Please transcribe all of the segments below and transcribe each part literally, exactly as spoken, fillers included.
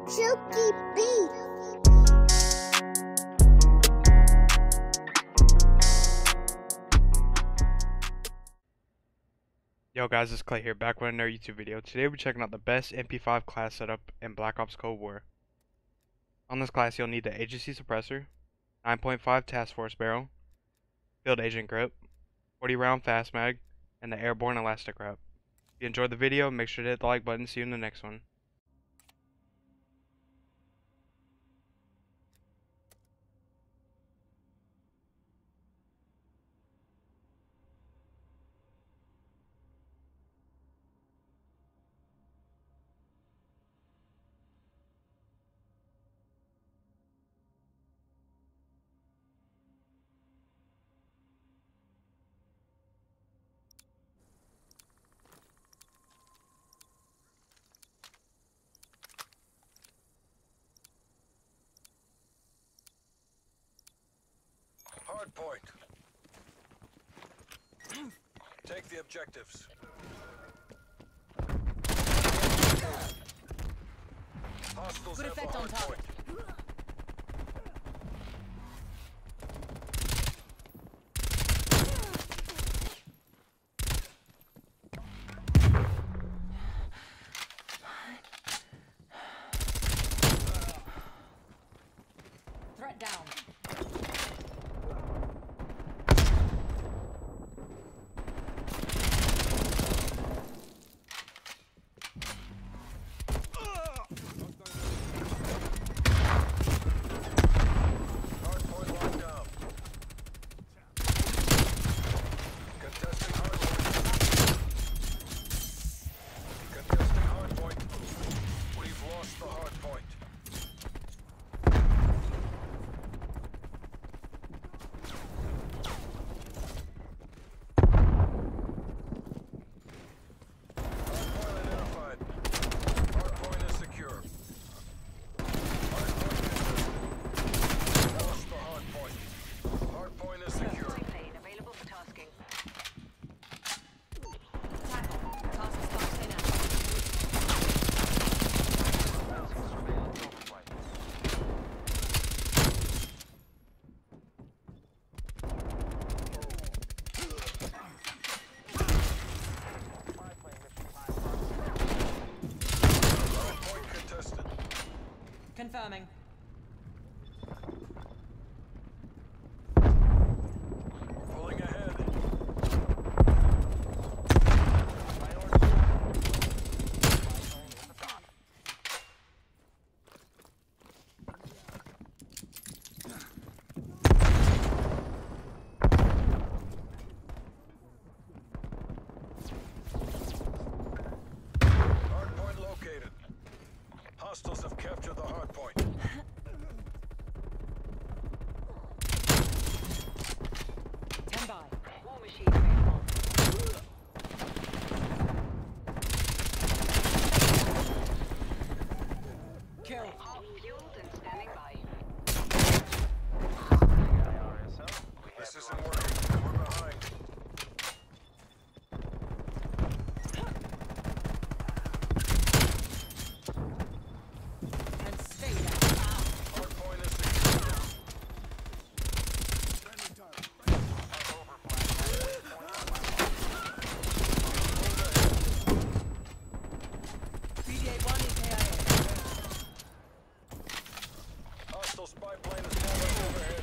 Silky Beat. Yo guys, it's Clay here, back with another YouTube video. Today we're checking out the best M P five class setup in Black Ops Cold War. On this class you'll need the Agency Suppressor, nine point five Task Force Barrel, Field Agent Grip, forty round Fast Mag, and the Airborne Elastic Wrap. If you enjoyed the video, make sure to hit the like button. See you in the next one. Hard point. Take the objectives. Hostiles Good have the effect on hard target. point. Threat down. Hard point locked down. Contesting hard point. Contesting hard point. We've lost the hard point. Hardpoint identified. Hardpoint is secure. Hardpoint contested. Lost the hardpoint. Hardpoint is secure. Plane available for tasking. Tackle. Task start in action. Hardpoint contested. Confirming. Pulling ahead. Hardpoint located. Hostiles have captured the hardpoint. Stand by. War machine available. Kill. Half fueled and standing by. This isn't working. We're behind. And stay down. Hardpoint is secure. B D A one is A I A. Hostile spy plane is hovering overhead.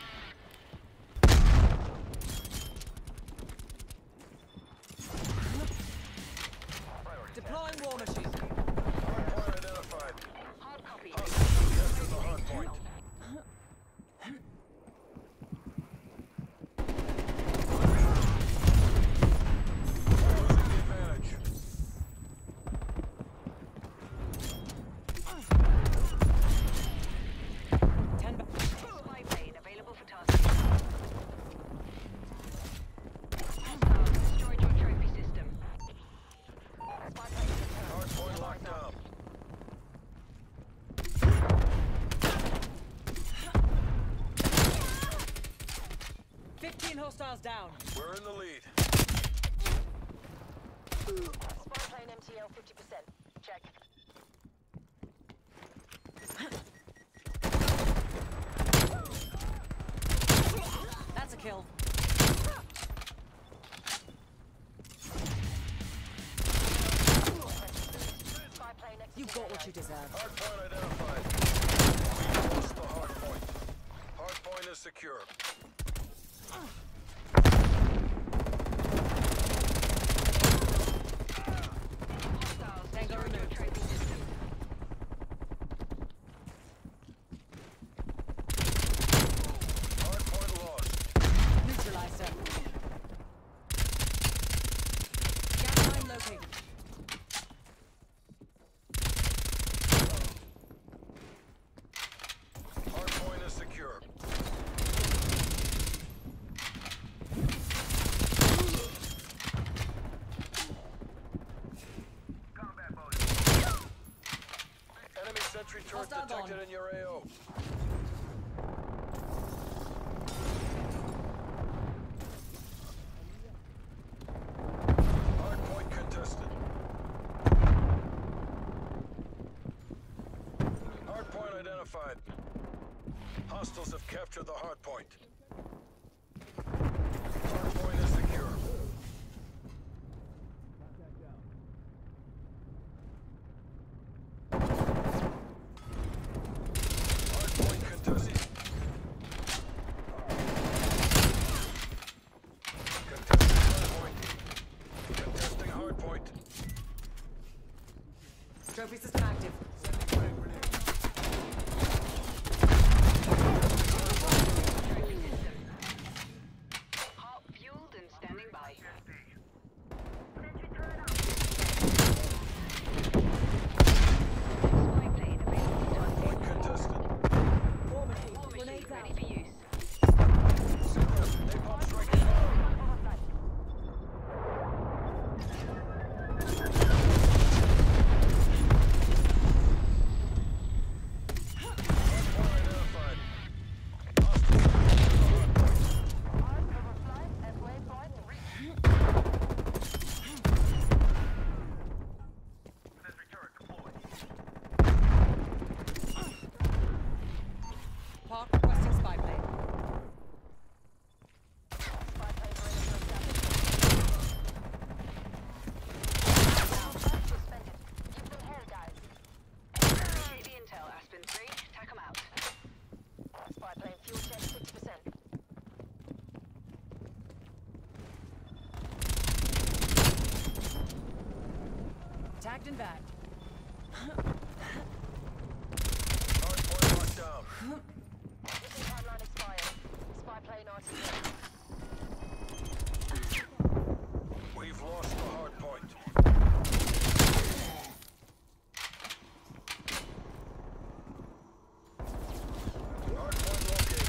Deploying war machine. Hardpoint identified. Hard copy. Hostiles have captured the hardpoint. Losing the advantage. Ten by. Spy plane available for tasking. Hostiles destroyed your trophy system. Spy plane returned. Hardpoint locked down. Fifteen hostiles down. We're in the lead. Spy plane M T L fifty percent. Check. You got what you deserve. Hard point identified. We lost the hard point. Hard point is secure. Hostiles Tango destroyed your removed. trophy system. Hard point lost. Neutralizer. Gas line located. Hard point is secure. Enemy sentry turret Hostile detected gone. in your A O. Hard point contested. Hard point identified. Hostiles have captured the hard point. Hard point is secure. Hard point contested. Contesting hard point. Contesting hard point. Trophy system active. Trophy system. Hot fueled and standing by. Spy plane available for Hard tasking. point contested. War machine ready for use. Napalm strike inbound. Hard point identified. Hostiles have captured the hard point. Sentry turret deployed. Park requesting spy plane. Appreciate the intel, Aspen three. Tack 'em out. Tagged and bagged. Hard point locked down. We've lost the hard point. Hard point located.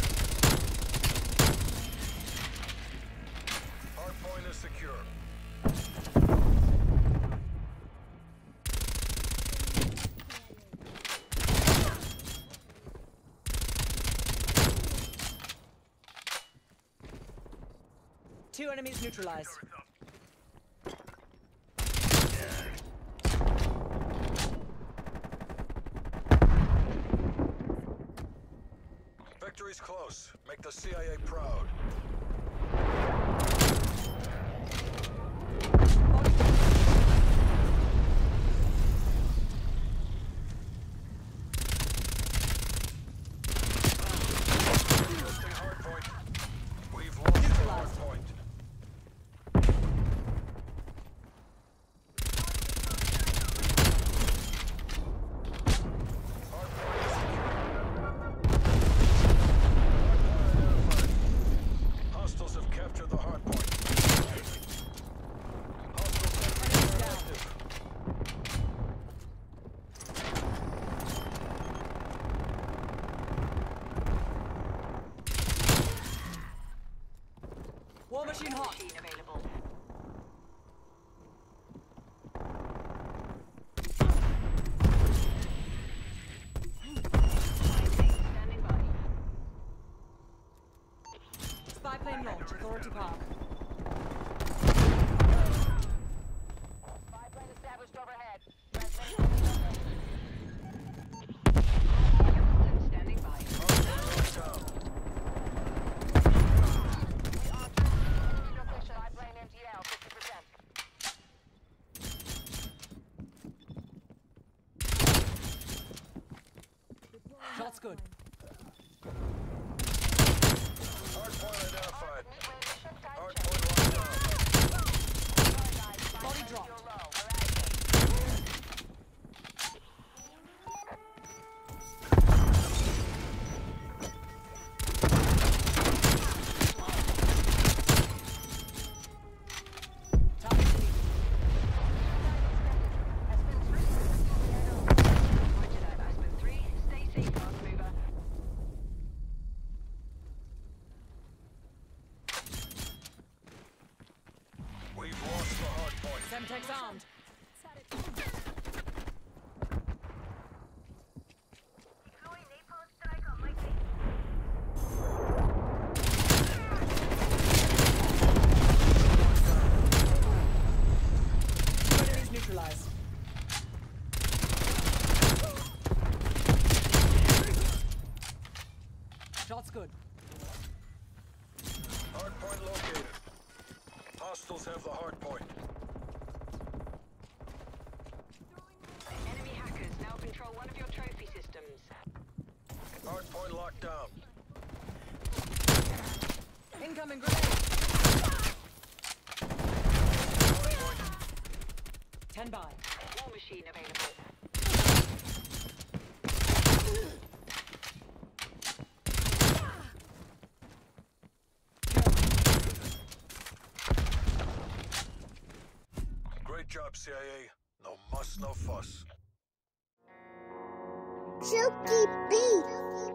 Hard point is secure. Two enemies neutralized. Victory's close. Make the C I A proud. Testing hard point. We've lost the hard point. Hard point is secure. Hard point identified. Hostiles have captured the hard point. Hostile sentries are active. War machine hot. Machine available. Spy plane standing by. Spy plane launch. Authority Park. Fueled and standing by. Hard point locked down. That's good. Hardpoint identified. Hardpoint locked down. Body dropped. Target sneak. Pointed at Aspen three. Stay safe, fast mover. We've lost the hardpoint. Semtex armed. Two enemies neutralized. Shot's good. Hardpoint located. Hostiles have the hardpoint. Enemy hackers now control one of your trophy systems. Hardpoint locked down. Incoming grenade. Hardpoint. Ten by. War machine available. Great job, C I A. No muss, no fuss. Chokey beef.